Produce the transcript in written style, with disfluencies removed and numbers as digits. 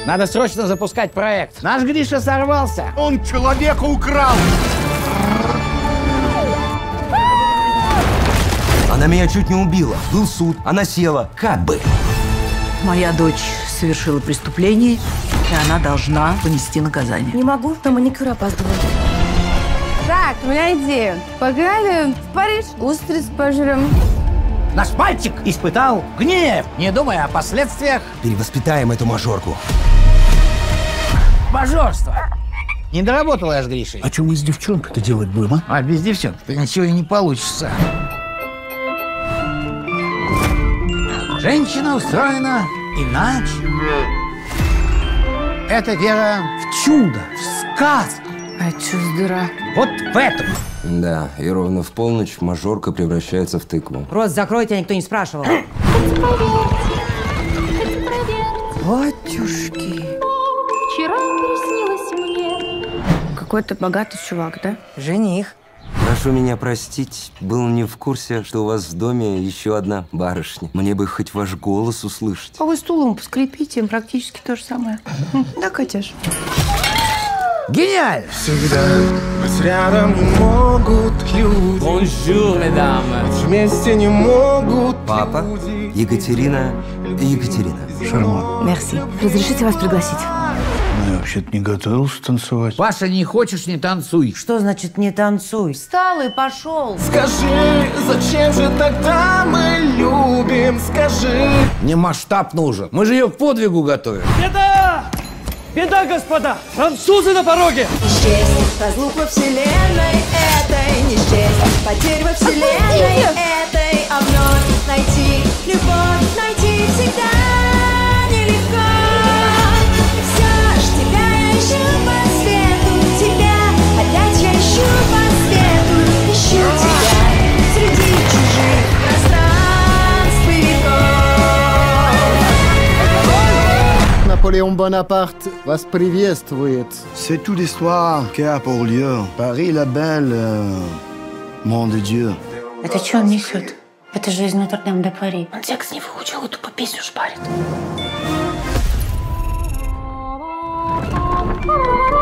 Надо срочно запускать проект. Наш Гриша сорвался. Он человека украл. Она меня чуть не убила. Был суд, она села. Как бы. Моя дочь совершила преступление, и она должна понести наказание. Не могу, на маникюр опаздываю. Так, у меня идея. Погнали в Париж, устриц пожрем. Наш мальчик испытал гнев, не думая о последствиях. Перевоспитаем эту мажорку. Обожорство. Не доработала я с Гришей. А что мы с девчонкой-то делать будем, а? А без девчонки-то ничего и не получится. Женщина устроена иначе. Это вера в чудо, в сказку. А чё с дыра? Вот в этом. Да, и ровно в полночь мажорка превращается в тыкву. Рот закрой, тебя никто не спрашивал. Батюшки. Вчера приснилось мне. Какой-то богатый чувак, да? Жених. Прошу меня простить, был не в курсе, что у вас в доме еще одна барышня. Мне бы хоть ваш голос услышать. А вы стулом поскрипите, практически то же самое. Да, Катяш? Гениально! Всегда быть рядом не могут люди. Bonjour, mesdames. Вместе не могут Папа, люди. Екатерина и Екатерина. Шарман, Мерси. Разрешите вас пригласить? я вообще-то не готовился танцевать. Паша, не хочешь, не танцуй. Что значит не танцуй? Встал и пошел. Скажи, зачем же тогда мы любим? Скажи. Не масштаб нужен. Мы же ее к подвигу готовим. Беда! Беда, господа! Французы на пороге! Несчастье, разлук во вселенной этой, несчастье, потерь во вселенной этой, а вновь найти любовь, найти всегда нелегко. Все ж тебя я ищу по свету, тебя опять я ищу по свету, ищу тебя среди чужих пространств и веков. Наполеон Бонапарте вас приветствует. C'est toute l'histoire qui a pour lieu. Paris la belle, mon de Dieu. Это что он несет? Это же из Нотр-Дам-де-Пари. Он текст не выучил, тупо песню шпарит.